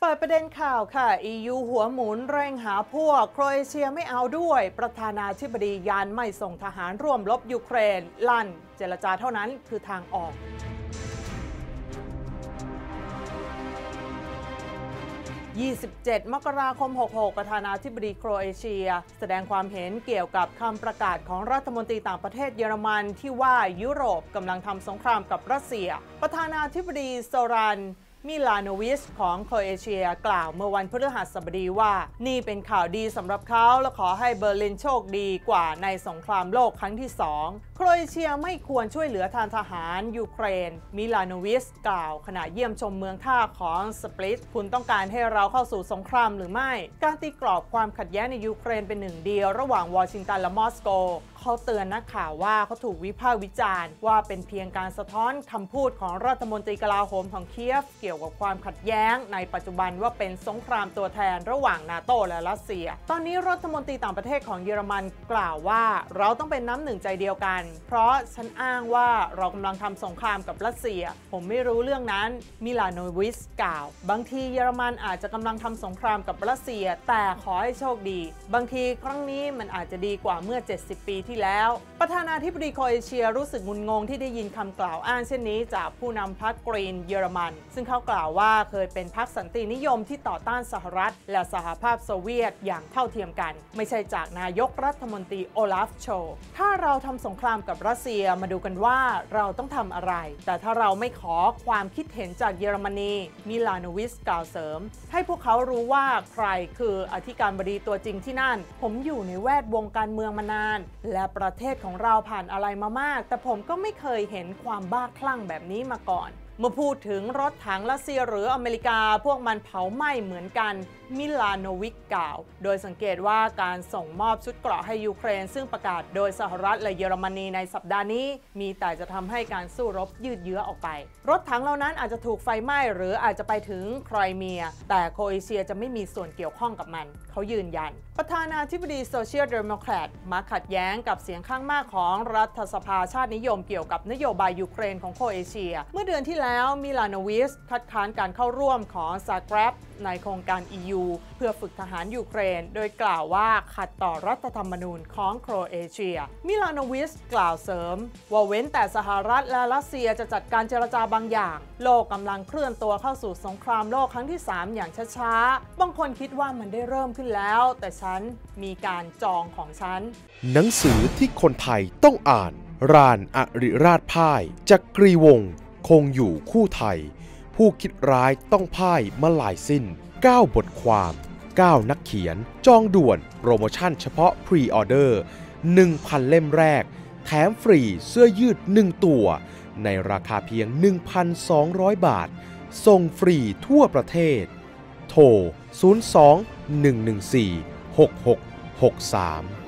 เปิดประเด็นข่าวค่ะ EU หัวหมุนเร่งหาพวกโครเอเชียไม่เอาด้วยประธานาธิบดียันไม่ส่งทหารร่วมรบยูเครนลั่นเจรจาเท่านั้นคือทางออก27 มกราคม 66 ประธานาธิบดีโครเอเชียแสดงความเห็นเกี่ยวกับคำประกาศของรัฐมนตรีต่างประเทศเยอรมันที่ว่ายุโรปกำลังทำสงครามกับรัสเซียประธานาธิบดีโซรันมิลานโนวิชของโครเอเชียกล่าวเมื่อวันพฤหัสบดีว่านี่เป็นข่าวดีสำหรับเขาและขอให้เบอร์ลินโชคดีกว่าในสงครามโลกครั้งที่2โครเอเชียไม่ควรช่วยเหลือทหารยูเครนมิลานโนวิชกล่าวขณะเยี่ยมชมเมืองท่าของสปลิตคุณต้องการให้เราเข้าสู่สงครามหรือไม่การตีกรอบความขัดแย้งในยูเครนเป็นหนึ่งเดียวระหว่างวอชิงตันและมอสโกเขาเตือนนักข่าวว่าเขาถูกวิพากษ์วิจารณ์ว่าเป็นเพียงการสะท้อนคำพูดของรัฐมนตรีกลาโหมของเคียฟเกี่ยวกับความขัดแย้งในปัจจุบันว่าเป็นสงครามตัวแทนระหว่างนาโตและรัสเซียตอนนี้รัฐมนตรีต่างประเทศของเยอรมันกล่าวว่าเราต้องเป็นน้ำหนึ่งใจเดียวกันเพราะฉันอ้างว่าเรากำลังทำสงครามกับรัสเซียผมไม่รู้เรื่องนั้นมิลานโนวิชกล่าวบางทีเยอรมันอาจจะกำลังทำสงครามกับรัสเซียแต่ขอให้โชคดีบางทีครั้งนี้มันอาจจะดีกว่าเมื่อ70 ปีที่แล้วประธานาธิบดีโครเอเชียรู้สึกงุนงงที่ได้ยินคำกล่าวอ้างเช่นนี้จากผู้นำพรรคกรีนเยอรมันซึ่งเขากล่าวว่าเคยเป็นพรรคสันตินิยมที่ต่อต้านสหรัฐและสหภาพโซเวียตอย่างเท่าเทียมกันไม่ใช่จากนายกรัฐมนตรีโอลาฟโชล์ถ้าเราทำสงครามกับรัสเซียมาดูกันว่าเราต้องทำอะไรแต่ถ้าเราไม่ขอความคิดเห็นจากเยอรมนีมิลานโนวิชกล่าวเสริมให้พวกเขารู้ว่าใครคืออธิการบดีตัวจริงที่นั่นผมอยู่ในแวดวงการเมืองมานานและประเทศของเราผ่านอะไรมามากแต่ผมก็ไม่เคยเห็นความบ้าคลั่งแบบนี้มาก่อนเมื่อพูดถึงรถถังรัสเซียหรืออเมริกาพวกมันเผาไหม้เหมือนกันมิลานโนวิชกล่าวโดยสังเกตว่าการส่งมอบชุดเกราะให้ยูเครนซึ่งประกาศโดยสหรัฐและเยอรมนีในสัปดาห์นี้มีแต่จะทำให้การสู้รบยืดเยื้อออกไปรถถังเหล่านั้นอาจจะถูกไฟไหม้หรืออาจจะไปถึงไครเมียแต่โครเอเชียจะไม่มีส่วนเกี่ยวข้องกับมันเขายืนยันประธานาธิบดีโซเชียลเดโมแครตมักขัดแย้งกับเสียงข้างมากของรัฐสภาชาตินิยมเกี่ยวกับนโยบายยูเครนของโครเอเชียเมื่อเดือนที่แล้วมิลานโนวิชคัดค้านการเข้าร่วมของซาแกร็บในโครงการ EU เพื่อฝึกทหารยูเครนโดยกล่าวว่าขัดต่อรัฐธรรมนูญของโครเอเชียมิลานโนวิชกล่าวเสริมว่าเว้นแต่สหรัฐและรัสเซียจะจัดการเจรจาบางอย่างโลกกำลังเคลื่อนตัวเข้าสู่สงครามโลกครั้งที่3อย่างช้าๆบางคนคิดว่ามันได้เริ่มขึ้นแล้วแต่ฉันมีการจองของฉันหนังสือที่คนไทยต้องอ่านรานอริราชพ่ายจักรีวงศ์คงอยู่คู่ไทยผู้คิดร้ายต้องพ่ายมาหลายสิ้น9 บทความ 9 นักเขียนจองด่วนโปรโมชั่นเฉพาะพรีออเดอร์ 1,000 เล่มแรกแถมฟรีเสื้อยืด1 ตัวในราคาเพียง 1,200 บาทส่งฟรีทั่วประเทศโทร 02 114 6663